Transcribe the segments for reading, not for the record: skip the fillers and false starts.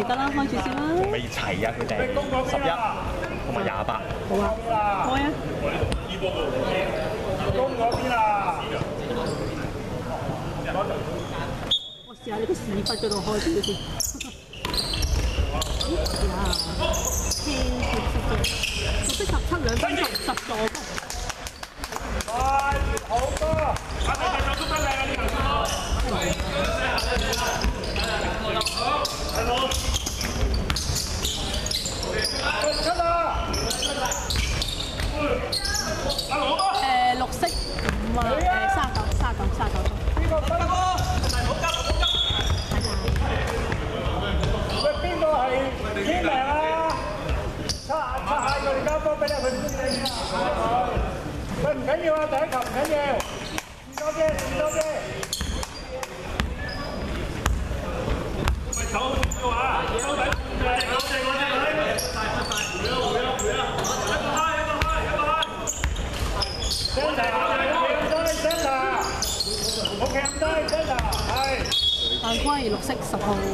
係得啦，開住先啦。 未齊啊，佢哋11同埋28。 好啊，開啊！ 攻嗰邊啊！ 我試下你個屎忽嗰度開住先。呀，輕貼色嘅，6-17 2分10助攻。 快好多！我哋繼續都得靚啊！呢球出啦！阿羅哥。 綠色5啊，39。 邊個分？喂，邊個係天命啊？擦下佢哋交波俾你佢先啊！喂，唔緊要啊，第一球唔緊要，試多啲。喂，手好少啊，手底我犯規綠色10號。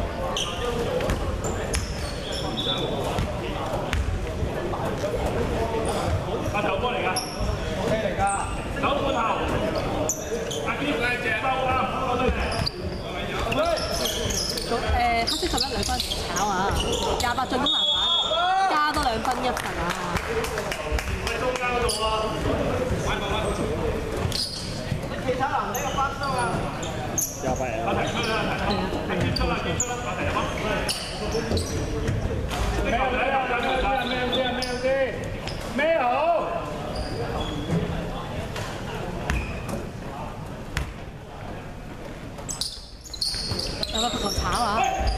阿頭波嚟㗎，OK嚟㗎，手半頭，阿堅係隻收啱， 黑色11 2分炒啊，28進攻籃板，加多2分1分啊！ 喺中間嗰度啊！其他男仔嘅翻收啊！ 28啊！ 阿提出啦，提出啦，阿提入啊！咩好？ 有個球炒啊！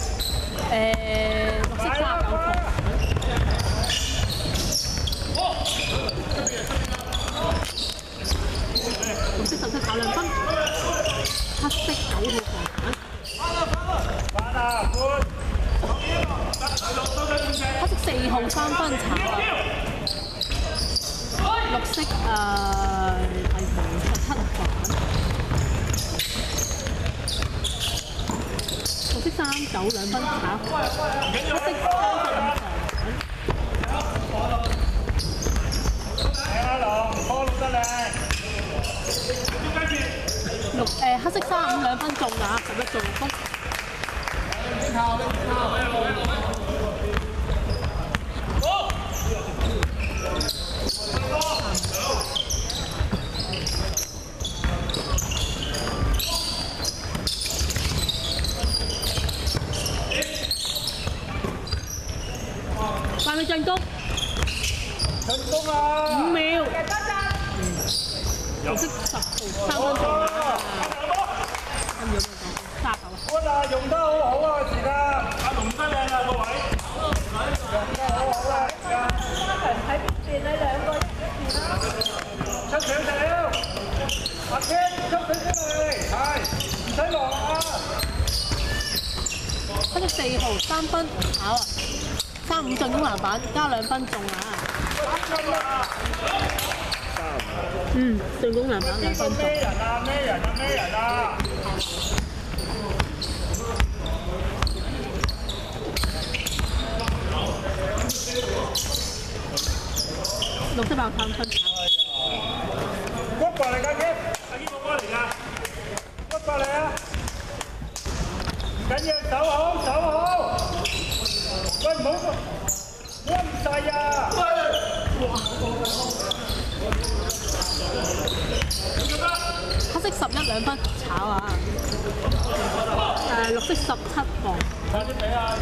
綠色39球。綠色17炒2分，黑色9號防反。黑色4號3分炒啊！綠色第17反。綠色39 2分炒，黑色35防。黑色35 2分中啊，11助攻。快啲進攻啊 ！5秒。綠色10號3分中啊！跟住39啊！ good啊，用得好好啊，時間。阿龍真靚啊，個位。用得好好啊，時間。喺邊邊？你2個一邊啦。出場了，阿 Ken 出佢出嚟，係唔使落啊。 黑色4號3分炒啊！35進攻籃板，加2分中啊！進攻籃板2分中。 咩人啊？ 綠色爆3分炒。 骨過嚟㗎 Ken，阿堅個波嚟㗎，骨過嚟啊！唔緊要，手好。喂，唔好溫曬啊！ 黑色11 2分炒啊！綠色17防。 快啲俾啊！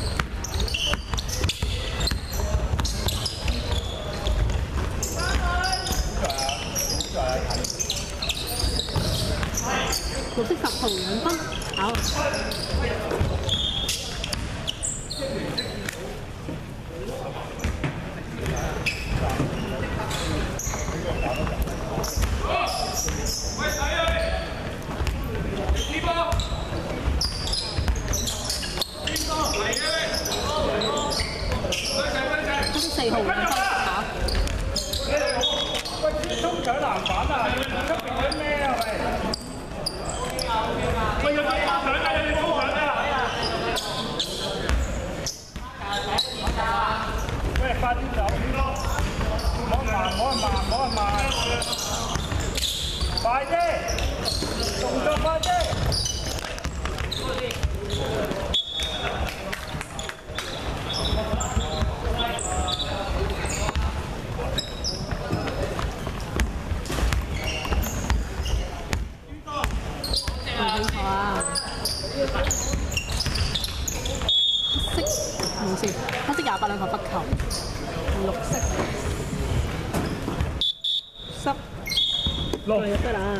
綠色10號2分炒。4號2分炒。 喂，衝搶籃板啊！出邊啲咩啊？喂，有啲搶㗎，有啲衝搶㗎。 先，黑色28兩球罰球，綠色10入得啦。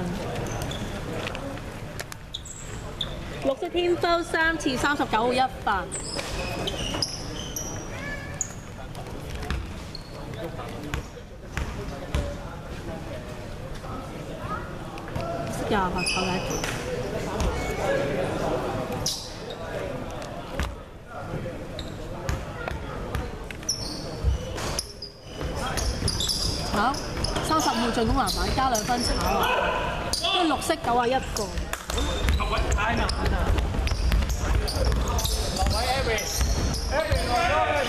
綠色天舟3次39一分。廿八炒第一條。炒35進攻籃板加2分炒啊！跟住綠色91個。 太難啦！落位 Aaron 落位。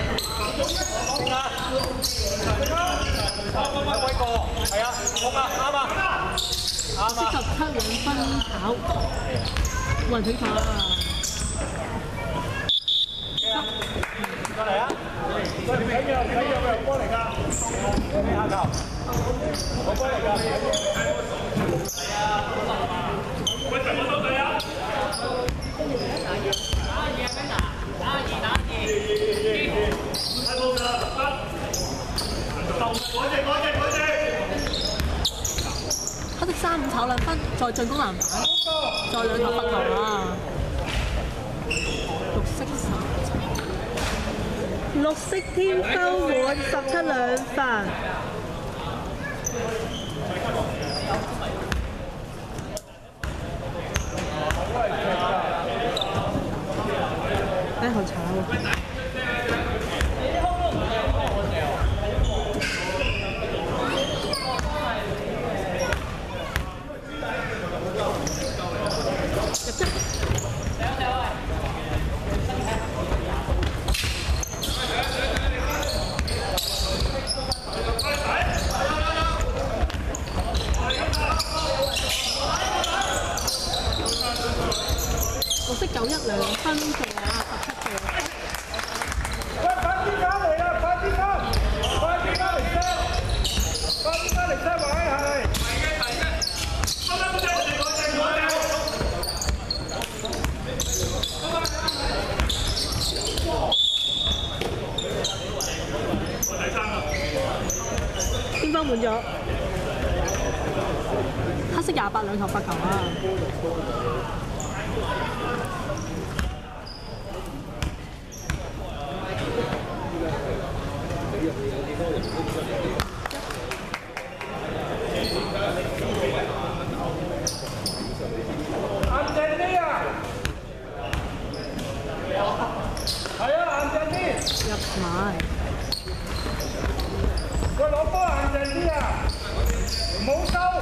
威哥，係啊，好啊，啱啊，啱啊。 適合7兩分炒，冇人斷炒啊！ 過嚟啊！唔緊要，唔緊要，佢入波嚟㗎。你下球，我波嚟㗎。係啊，喂，怎麼都對啊？ 黑色35炒2分，再進攻籃板，再2球罰球啊！綠色天舟滿17兩分。好炒啊！綠色91兩分嘅17個。 喂，快啲加嚟啦！快啲加！快啲加嚟聲！快啲加嚟聲位係。係嘅。 天分滿咗。黑色28兩球罰球啊！ 硬淨啲啊！係啊，硬淨啲。 入埋。 喂，攞波硬淨啲啊！唔好收。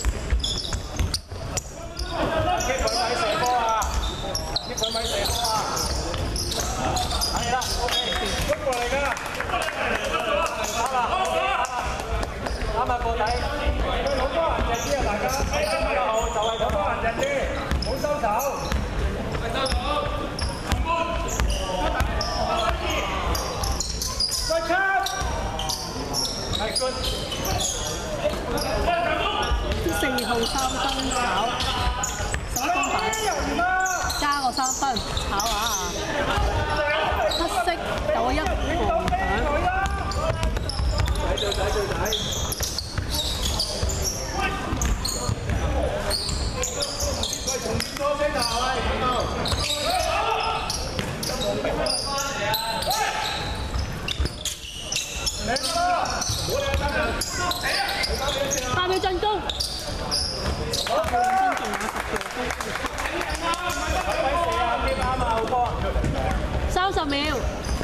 擊佢咪射波啊！擊佢咪射波啊！係啦 ，OK， 捉過嚟㗎。啱啊！啱啊，個底。喂，攞波硬淨啲啊，大家。比較好，就係攞波硬淨啲，唔好收手。喂，出！係 good。 4號3分炒，11分板，加個3分炒啊！黑色91防搶。 喂，重點多聲頭啊！ 8秒進攻。30秒。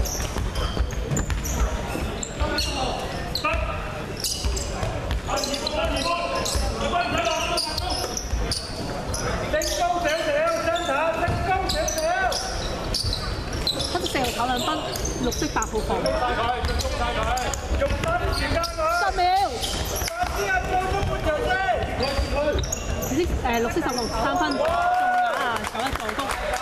升高少少，真下升高少少。 黑色4號炒2分，綠色8號防。 用多啲時間佢。 10秒。 快啲啊！過咗半場先。 綠色10號3分，中啊！炒1助攻。